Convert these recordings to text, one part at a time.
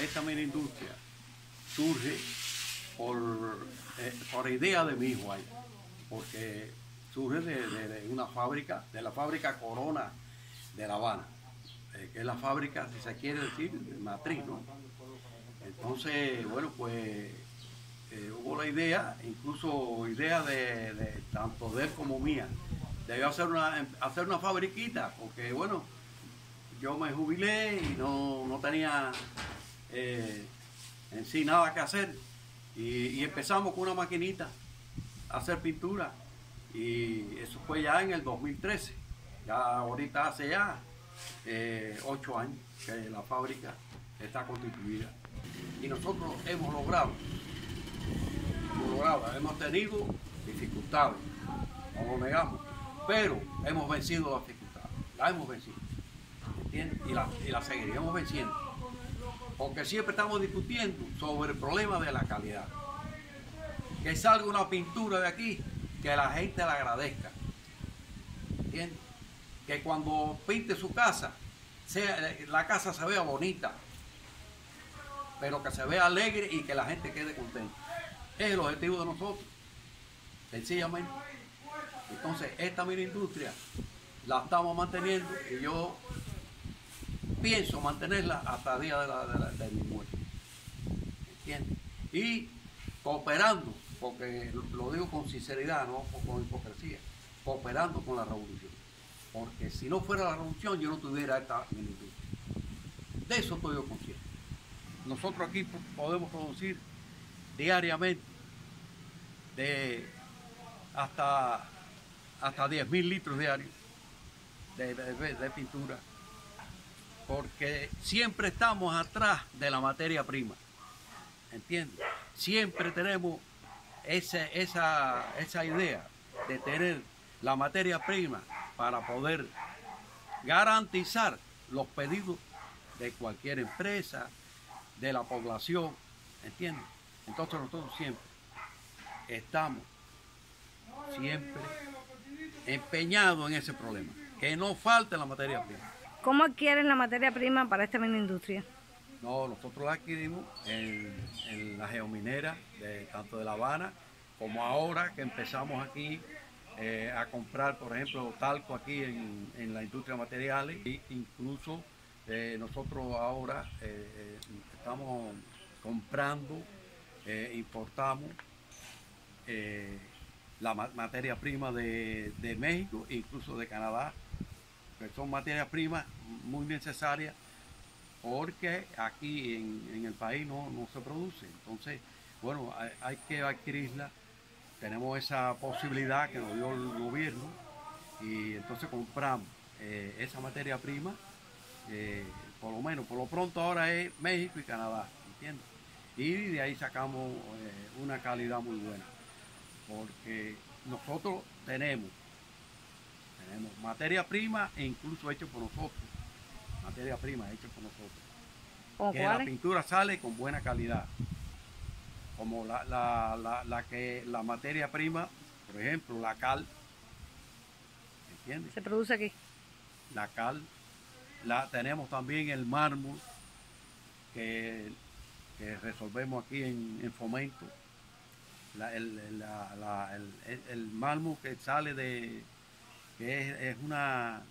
esta mini industria surge por idea de mi hijo ahí, porque surge de una fábrica, de la fábrica Corona de La Habana, que es la fábrica, si se quiere decir, matriz, ¿no? Entonces, bueno, pues hubo la idea, incluso idea de tanto de él como mía, de hacer una fabriquita, porque bueno, yo me jubilé y no tenía en sí nada que hacer, y empezamos con una maquinita a hacer pintura, y eso fue ya en el 2013, ya ahorita hace ya 8 años que la fábrica está constituida, y nosotros hemos logrado, hemos tenido dificultades, no lo negamos, pero hemos vencido las dificultades, las hemos vencido, ¿entiendes? Y la seguiremos venciendo, porque siempre estamos discutiendo sobre el problema de la calidad, que salga una pintura de aquí que la gente la agradezca, ¿entiendes? Que cuando pinte su casa, la casa se vea bonita, pero que se vea alegre y que la gente quede contenta. Es el objetivo de nosotros, sencillamente. Entonces, esta mini industria la estamos manteniendo y yo pienso mantenerla hasta el día de mi muerte. ¿Entiendes? Y cooperando, porque lo digo con sinceridad, no con hipocresía, cooperando con la revolución. Porque si no fuera la revolución, yo no tuviera esta mini industria. De eso estoy yo consciente. Nosotros aquí podemos producir diariamente de hasta 10.000 litros diarios de pintura, porque siempre estamos atrás de la materia prima, ¿entiendes? Siempre tenemos esa idea de tener la materia prima para poder garantizar los pedidos de cualquier empresa, de la población, ¿entiendes? Entonces nosotros siempre estamos empeñados en ese problema, que no falte la materia prima. ¿Cómo adquieren la materia prima para esta mini industria? No, nosotros la adquirimos en la geominera, tanto de La Habana, como ahora que empezamos aquí a comprar, por ejemplo, talco aquí en la industria de materiales, e incluso nosotros ahora estamos comprando, importamos la materia prima de México e incluso de Canadá, que son materias primas muy necesarias porque aquí en el país no se produce. Entonces, bueno, hay que adquirirla. Tenemos esa posibilidad que nos dio el gobierno y entonces compramos esa materia prima, por lo menos, por lo pronto ahora es México y Canadá, ¿entiendes? Y de ahí sacamos una calidad muy buena, porque nosotros tenemos materia prima e incluso hecha por nosotros, materia prima hecha por nosotros, que la pintura sale con buena calidad, como la materia prima, por ejemplo, la cal, ¿entiendes? Se produce aquí. La cal, tenemos también el mármol que resolvemos aquí en Fomento, el mármol que sale que es una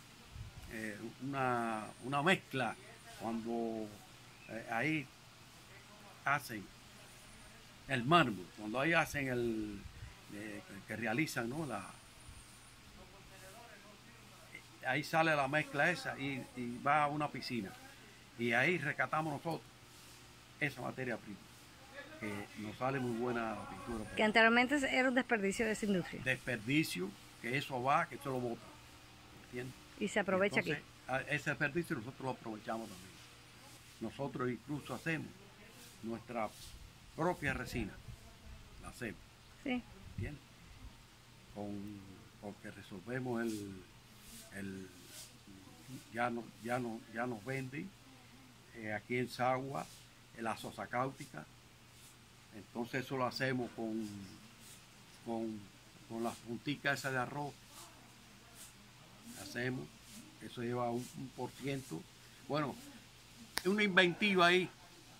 mezcla cuando ahí hacen el mármol, cuando ahí hacen que realizan, ¿no? Ahí sale la mezcla esa y va a una piscina y ahí rescatamos nosotros esa materia prima, que nos sale muy buena la pintura. Que anteriormente era un desperdicio de esa industria. Desperdicio, que eso va, que eso lo bota, ¿entiendes? Y se aprovecha. Entonces, aquí. Ese desperdicio nosotros lo aprovechamos también. Nosotros incluso hacemos nuestra propia resina, la hacemos. Sí. ¿Entiendes? Porque resolvemos ya nos venden aquí en Sagua la sosa cáustica, entonces eso lo hacemos con las punticas esas de arroz, hacemos, eso lleva un por ciento, bueno, es una inventiva ahí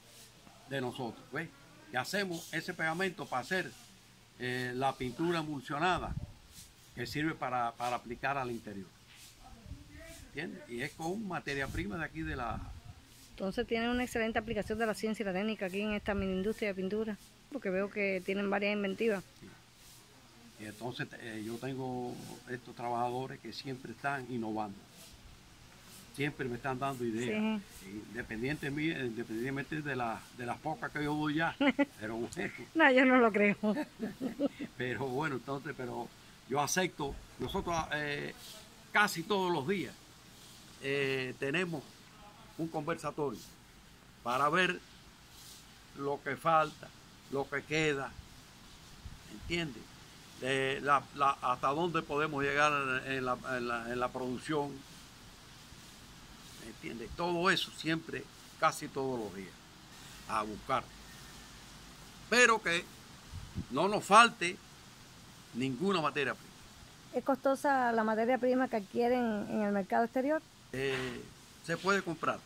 de nosotros, ¿ves? Y hacemos ese pegamento para hacer la pintura emulsionada que sirve para aplicar al interior. ¿Entiendes? Y es con materia prima de aquí de la... Entonces tienen una excelente aplicación de la ciencia y la técnica aquí en esta mini industria de pintura, porque veo que tienen varias inventivas. Y entonces yo tengo estos trabajadores que siempre están innovando. Siempre me están dando ideas, Sí. independientemente de las pocas que yo doy ya. Pero bueno, No, yo no lo creo. pero bueno, entonces, pero yo acepto. Nosotros casi todos los días tenemos un conversatorio para ver lo que falta, lo que queda, ¿entiendes? Hasta dónde podemos llegar en la producción, ¿entiendes? Todo eso siempre, casi todos los días, a buscar. Pero que no nos falte ninguna materia prima. ¿Es costosa la materia prima que adquieren en el mercado exterior? Se puede comprar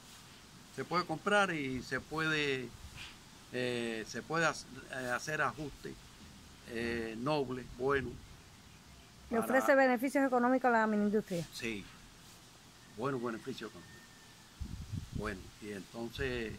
y se puede hacer ajustes nobles, buenos. ¿Le ofrece beneficios económicos a la mini industria? Sí, buenos beneficios económicos. Bueno, y entonces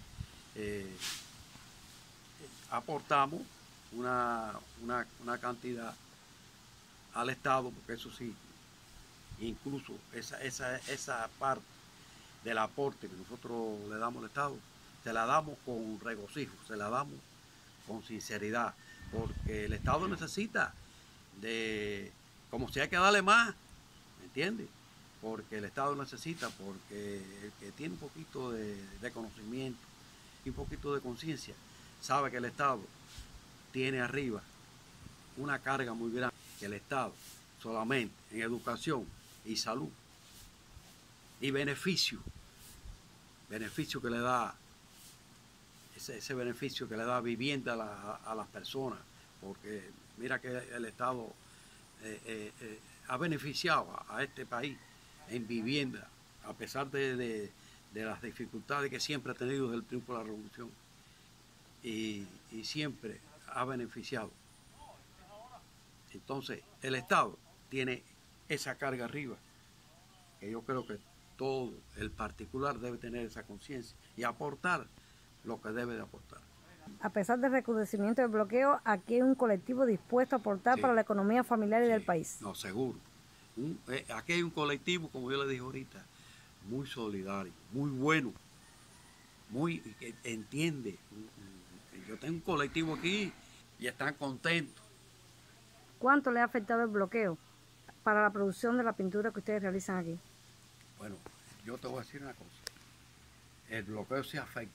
aportamos una cantidad al Estado, porque eso sí, incluso esa parte del aporte que nosotros le damos al Estado, se la damos con regocijo, se la damos con sinceridad, porque el Estado necesita como si hay que darle más, ¿me entiendes? Porque el Estado necesita, porque el que tiene un poquito de conocimiento y un poquito de conciencia, sabe que el Estado tiene arriba una carga muy grande, que el Estado solamente en educación y salud y beneficio que le da, ese beneficio que le da vivienda a las personas, porque mira que el Estado ha beneficiado a este país en vivienda, a pesar de las dificultades que siempre ha tenido desde el triunfo de la Revolución, y siempre ha beneficiado. Entonces, el Estado tiene esa carga arriba, que yo creo que todo el particular debe tener esa conciencia y aportar lo que debe de aportar. A pesar del recrudecimiento del bloqueo, aquí hay un colectivo dispuesto a aportar para la economía familiar y del país. No, seguro. Aquí hay un colectivo, como yo le dije ahorita, muy solidario, muy bueno, que entiende. Yo tengo un colectivo aquí y están contentos. ¿Cuánto le ha afectado el bloqueo para la producción de la pintura que ustedes realizan aquí? Bueno, yo te voy a decir una cosa. El bloqueo se afecta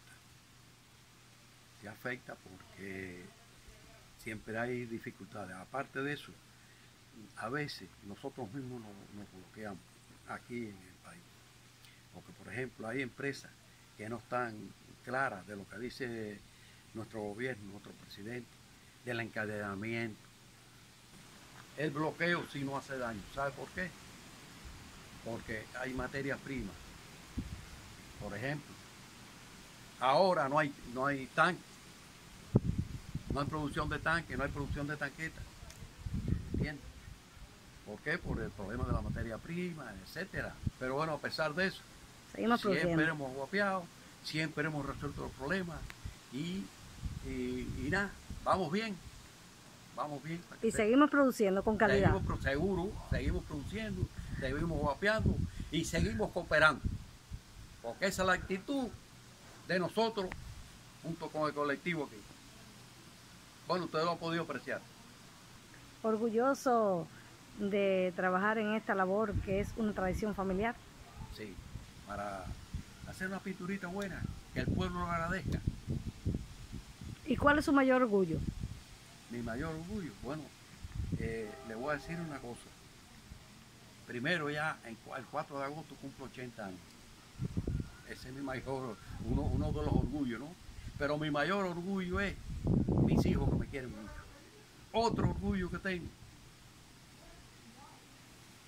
porque siempre hay dificultades. Aparte de eso, a veces nosotros mismos nos bloqueamos aquí en el país. Porque, por ejemplo, hay empresas que no están claras de lo que dice nuestro gobierno, nuestro presidente, del encadenamiento. El bloqueo sí no hace daño. ¿Sabe por qué? Porque hay materias primas. Por ejemplo, ahora no hay tanques, no hay producción de tanques, no hay producción de tanquetas. ¿Entiendes? ¿Por qué? Por el problema de la materia prima, etcétera. Pero bueno, a pesar de eso, siempre hemos guapeado, siempre hemos resuelto los problemas y nada, vamos bien. Y seguimos produciendo con calidad. Seguimos produciendo, seguimos guapeando y seguimos cooperando. Porque esa es la actitud de nosotros junto con el colectivo aquí. Bueno, ustedes lo han podido apreciar. Orgulloso de trabajar en esta labor que es una tradición familiar. Sí, para hacer una pinturita buena, que el pueblo lo agradezca. ¿Y cuál es su mayor orgullo? Mi mayor orgullo, bueno, le voy a decir una cosa. Primero ya, el 4 de agosto cumplo 80 años. Ese es mi mayor, uno de los orgullos, ¿no? Pero mi mayor orgullo es mis hijos que me quieren mucho. Otro orgullo que tengo,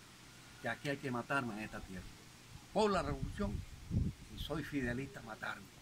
que aquí hay que matarme en esta tierra. Por la revolución, y soy fidelista a matarme.